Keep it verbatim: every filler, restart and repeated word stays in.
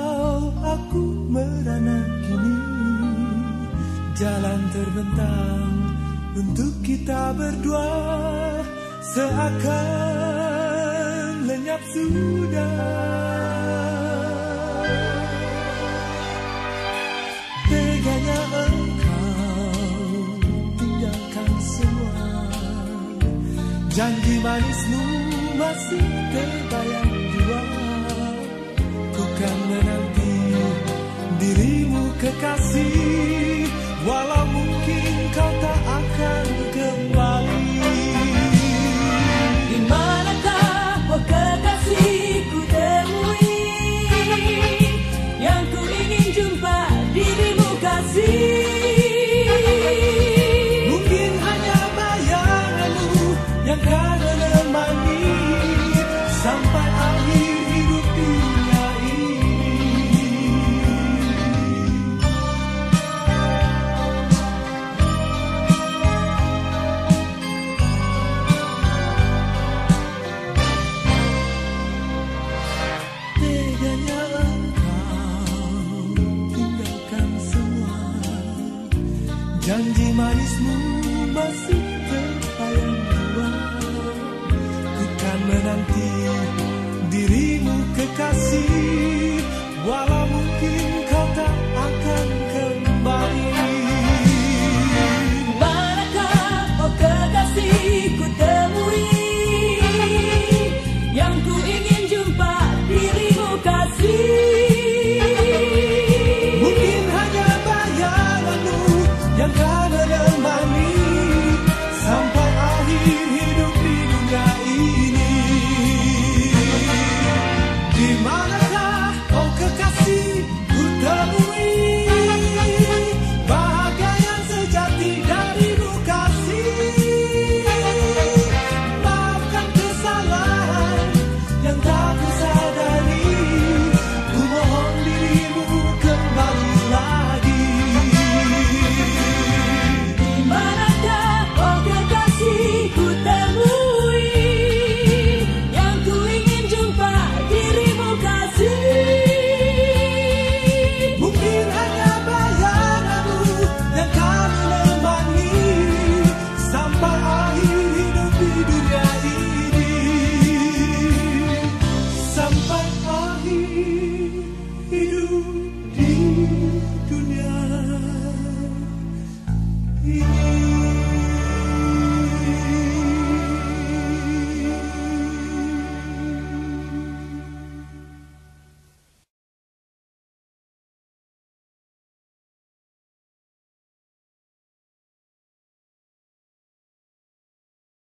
Walau aku merana kini, jalan terbentang untuk kita berdua seakan lenyap sudah. Teganya engkau tinggalkan semua, janji manismu masih terbayang jua. Ku kan menanti dirimu kekasih, walau mungkin kau tak akan kembali. Di manakah oh kekasih ku temui, yang ku ingin jumpa dirimu kasih. Mungkin hanya bayanganmu yang kan menemani sampai akhir hidup dunia ini. Teganya engkau tinggalkan semua, janji manismu